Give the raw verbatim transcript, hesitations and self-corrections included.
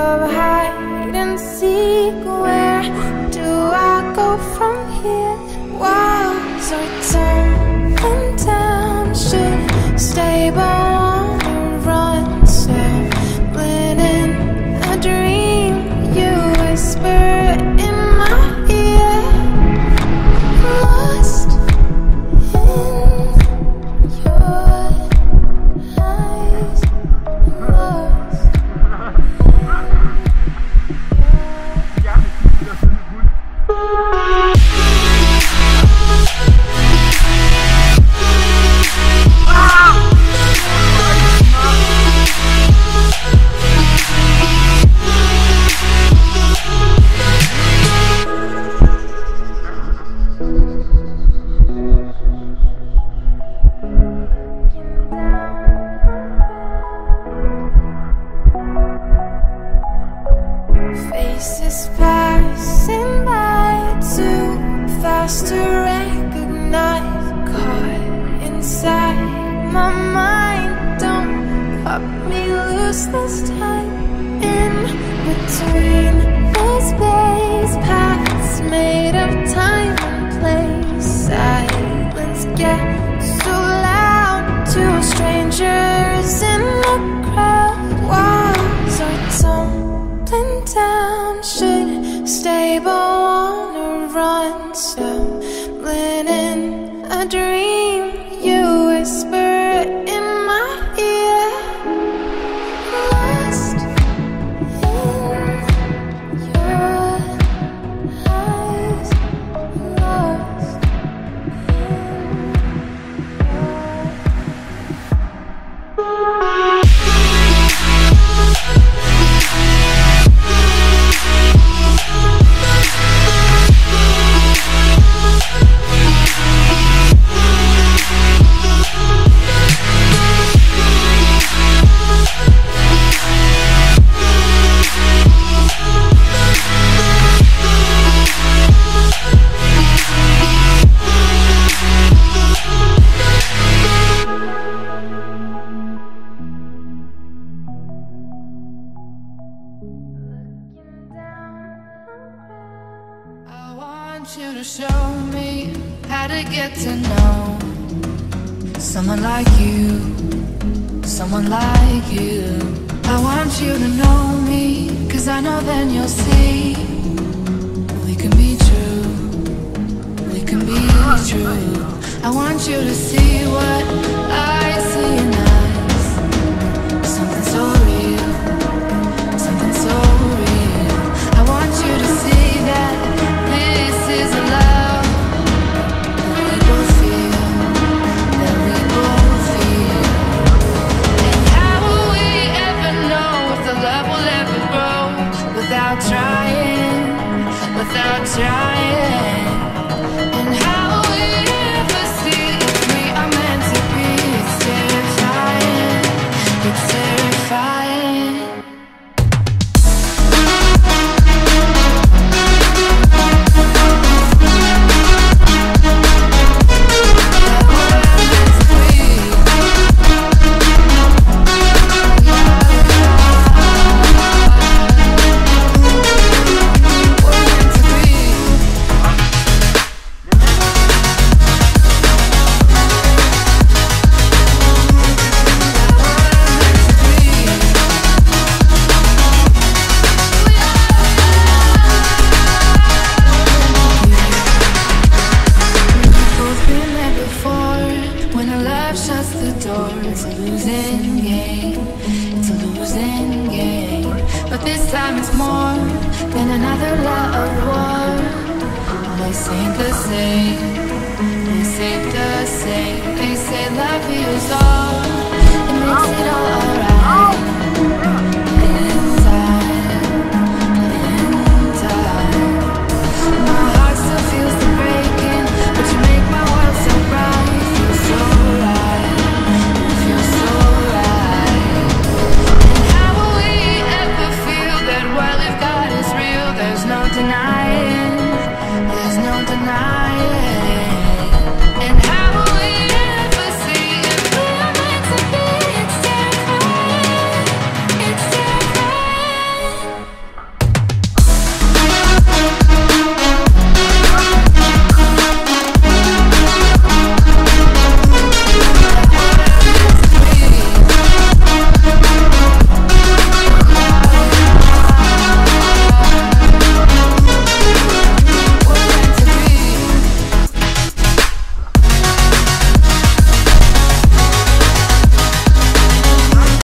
of hide and seek. Where do I go from here? Walls are tumbling down, should stay but wanna run. Stumbling in a dream, you whisper in my ear. Lost in your eyes, lost. Faces passing by, too fast to recognize. Caught inside my mind, don't cut me loose this time. In between the space, paths made of time and place. Silence gets so loud to strangers in the crowd. Walls are tumbling down, should stay but wanna run. Stumbling in a dream, you whisper in my ear. Lost in your eyes, lost you to show me how to get to know someone like you, someone like you. I want you to know me, cause I know then you'll see we can be true, we can be true. I want you to see what I see in us. Something so real, something so real. I want you to see that this is a love that we both feel, that we both feel. And how will we ever know if the love will ever grow without trying, without trying? And how will we ever see if we are meant to be? It's terrifying, it's terrifying. It's a losing game, it's a losing game. But this time it's more than another love war. This ain't the same, this ain't the same. They say love heals all, it makes it all alright.